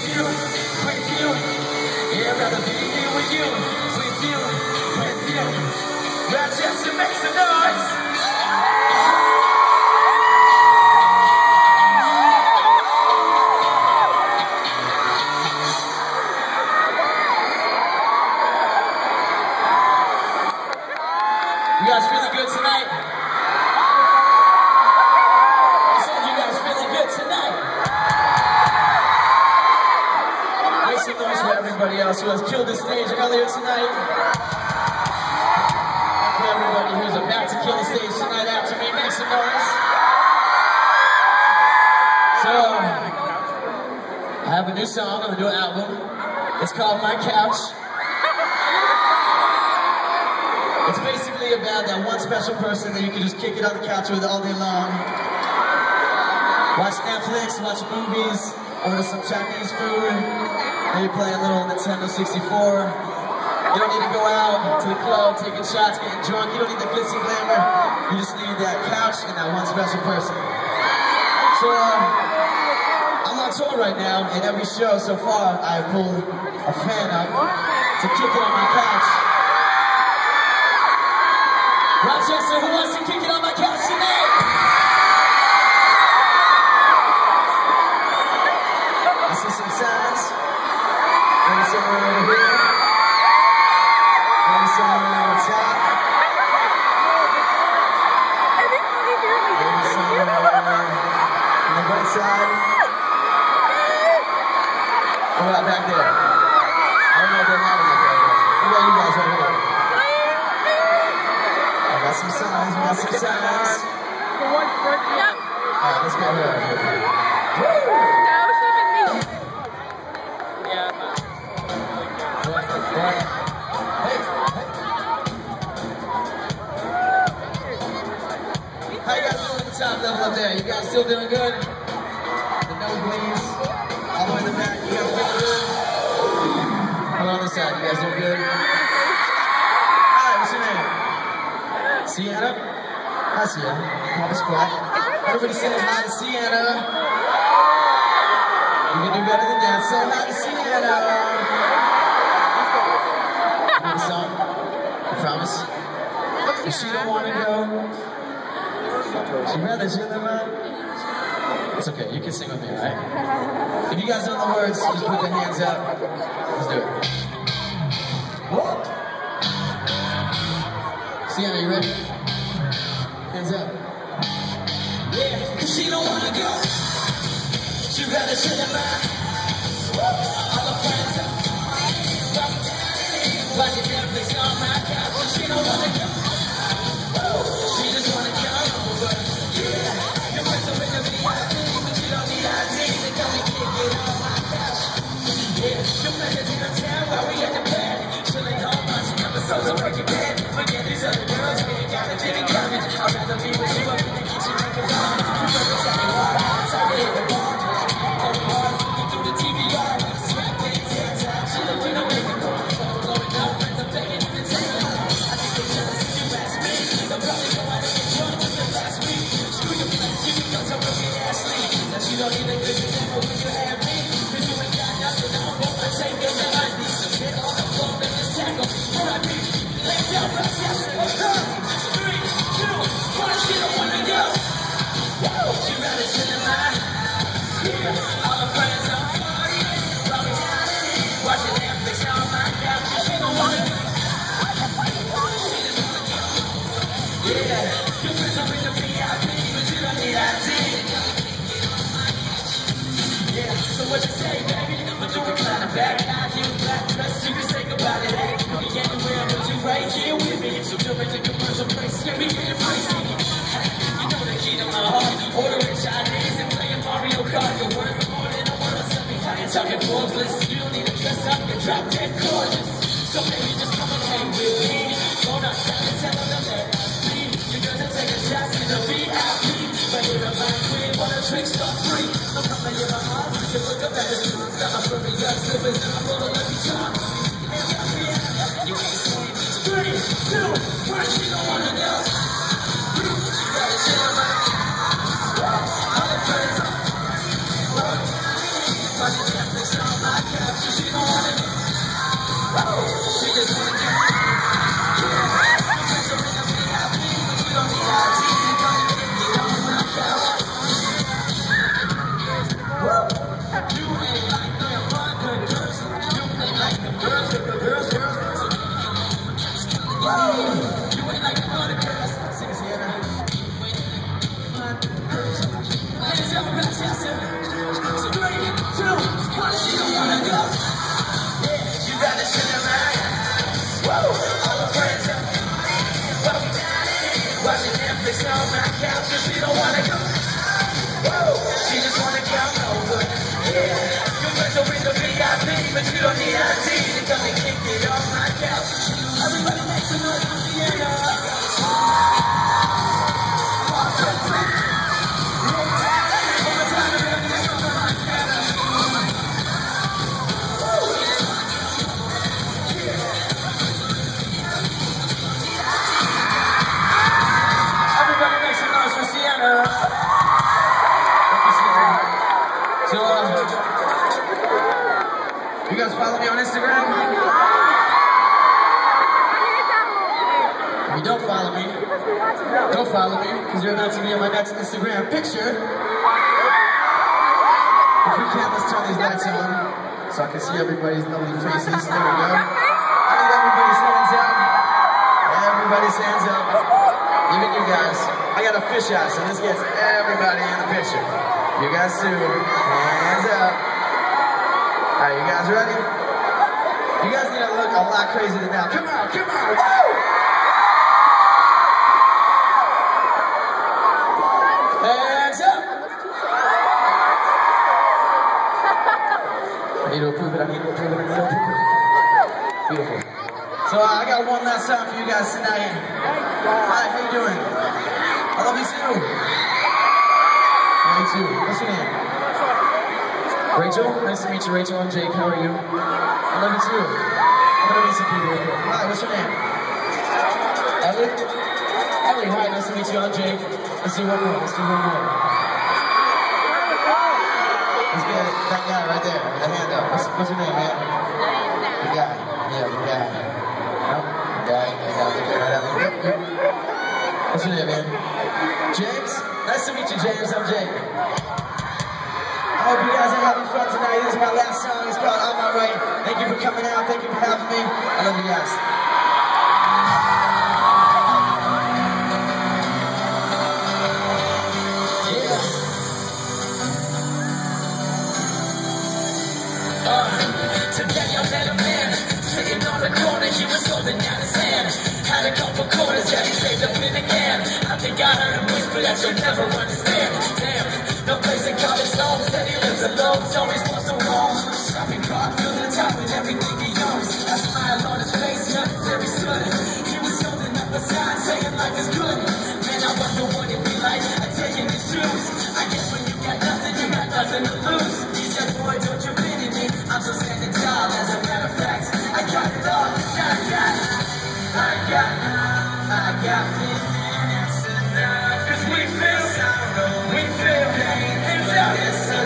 Yeah, I'd rather be here with you, with you, with you. Rochester, make some noise. You guys feeling good tonight? I said you guys feeling good tonight. Make some noise for everybody else who has killed the stage earlier tonight. For everybody who's about to kill the stage tonight after me, make some noise. So, I have a new song, I'm gonna do an album. It's called My Couch. It's basically about that one special person that you can just kick it on the couch with all day long. Watch Netflix, watch movies, order some Chinese food, maybe play a little Nintendo 64. You don't need to go out to the club, taking shots, getting drunk. You don't need the glitz and glamour. You just need that couch and that one special person. So, I'm on tour right now, and every show so far, I pulled a fan up to kick it on my couch. Rochester, who wants to kick it on my couch tonight? I see some signs. Maybe somewhere over here. Maybe somewhere on the top. Maybe somewhere on the right side. What about back there? I don't know if they're having it back there. What about you guys over here? We got some signs, we got some signs. Alright, let's go here. How you guys doing at the top level up there? You guys still doing good? The nosebleeds, all the way in the back, you guys doing good? How on this side, you guys doing good? Alright, what's your name? Sienna? Hi, Sienna. Papa Squat. Everybody say hi to Sienna. You can do better than that. Say hi to Sienna. You want a song? I promise. If she don't want to go, she'd rather chill them out. It's okay. You can sing with me, alright? If you guys don't know the words, just put your hands up. Let's do it. Whoa. Sienna, you ready? Hands up. Yeah, cause she don't wanna go. She'd rather chill them out. All her friends up. Watching Netflix on my couch. She don't wanna go. She just wanna come over. Yeah, your friends are in the VIP, but you don't need ID to come and kick it on my couch. Yeah, your friends are in the town while we at the bed. Chilling home, watching episodes of Breaking Bad. Forget these other girls, we ain't got a thing in common. I'd rather be with you up in the kitchen making fun. You better tell me why. Tell me the bar. Going hard, looking through the TVR. Sweat things, hands out, chilling with no makeup on. Blowing up, friends are begging in the table. I think they're jealous if you ask me. They'll probably go out and get drunk with the last week. Screw your friends, you because I'm really Ashley. That you don't even listen to me when you have me. Cause you ain't got nothing, I don't want my take in the ID. So get on the floor and just tackle. What I mean, let's go, Rochester. 3, 2, 1, she don't wanna go. She rather sit in line. All her friends on party. Rolling down and watching Netflix on my couch. She don't wanna go. She just wanna go. Yeah, your friends are in the VIP, but you don't need ID. Yeah, so what you say, baby? But you can climb back, high heels, black dress, you can say goodbye to that. You can get anywhere, but you right here with me. So jump into commercial place, let me get it crazy. You know the key to my heart, ordering Chinese and playing Mario Kart. Your words are more than a word, tell me how you're talking Forbes. You don't need to dress up and drop dead gorgeous. So maybe just come and hang with me. Go outside and tell them that I see. You girls are taking shots in the VIP. But you're a my queen, what a trick start free. So come and get my heart, so you can look up at the shoes. Got my furry gut slippers and I'm full of lucky charms. You can't see me. 3, 2, 1, she don't wanna go. Gotta chill on my couch. All the friends on. Watching Netflix on. Your friends are in the VIP, but you don't need ID to come and kick it on my couch. Everybody make some noise for Sienna. You guys follow me on Instagram? If you don't follow me, because you're about to be on my next Instagram picture. If we can, let's turn these lights on so I can see everybody's lovely faces. There we go. I need everybody's hands up. Everybody's hands up. Even you guys. I got a fish out, so this gets everybody in the picture. You guys too. Hands up. Alright, you guys ready? You guys need to look a lot crazier than that. Come on, come on, woo! Hands up! I need to approve it. Beautiful. So I got one last song for you guys tonight. Hi, how you doing? I love you too. Love you too. What's your name? Rachel? Nice to meet you, Rachel. I'm Jake. How are you? I love you too. I'm gonna meet some people real quick. Hi, what's your name? Ellie? Ellie, hi, nice to meet you. I'm Jake. Let's do one more. Let's get that guy right there with the hand up. What's your name, man? The guy. Yeah, the guy. No? The guy. Right up. What's your name, man? James? Nice to meet you, James. I'm Jake. I hope you guys are having fun tonight. This is my last song. It's called I'm Alright. Thank you for coming out. Thank you for having me. I love you guys. Today I met a man sitting on the corner. He was holding out his hand. Had a couple quarters that he saved up in a can. I think I heard him whisper that you'll never understand. Damn. No place in college home, said he lives alone, always wants to roam. Shopping cart, fill the top with everything he owns. A smile on his face, nothing very stood. He was holding up a sign saying life is good. Man, I wonder what it'd be like taking his shoes. I guess when you got nothing, you got nothing to lose. He said, boy, don't you pity me, I'm so standing tall. As a matter of fact, I got it all, I got feelings enough. Cause we feel sorrow, we feel pain. Hands up, it's a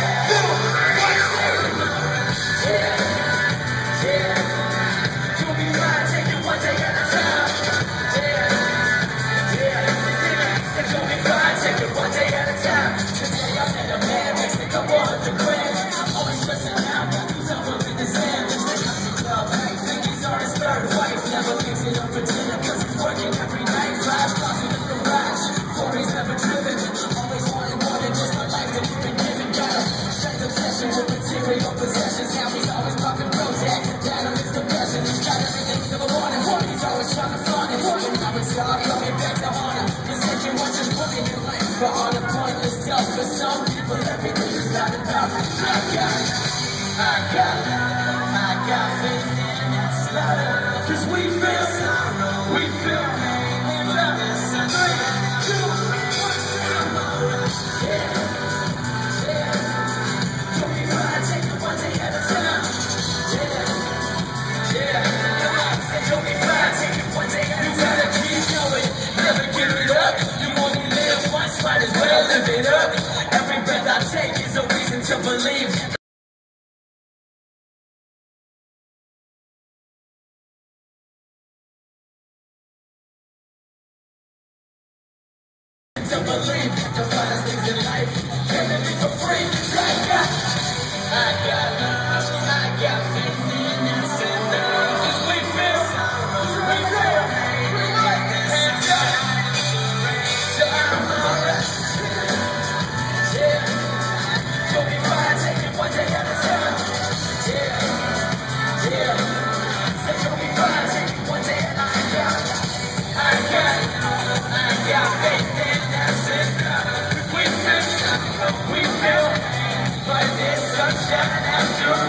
you'll be fine, take it one day at a time. You'll be fine, take it one day at a time. Today I met a man, makes me $200 grand. I'm always stressing out, got these elbows in his hand. Lives the country club, think he's on his third wife. Never thinks it up for dinner, cause he's working every night. 5 cars in the garage, 40's never driven. Always wanted more than just a life that you've been given. Got a straight obsession with material possessions. Now he's always popping Prozac, down on his depression. He's got everything he's ever wanted. He's always trying to flaunt it. And now it's all coming back to haunt him. Cause if you want just put in your life for all the pointless stuff. For some people, everything is not about it. I got faith in that slaughter. Cause we feel sorrow, we feel pain. Hands up, 3, 2, 1, yeah. You'll be fine, take it one day at a time. You'll be fine, take it one day at a time. You gotta keep going, never give it up. You only live once, might as well live it up. Every breath I take is a reason to believe. To believe, to find us things in life, killing me for free. I got faith in us enough. Cause we feel hands up. So I'm alright. Yeah. You'll be fine, take it one day at a time. Yeah. Say you'll be fine, take it one day at a time. I got faith in us enough. We feel shine after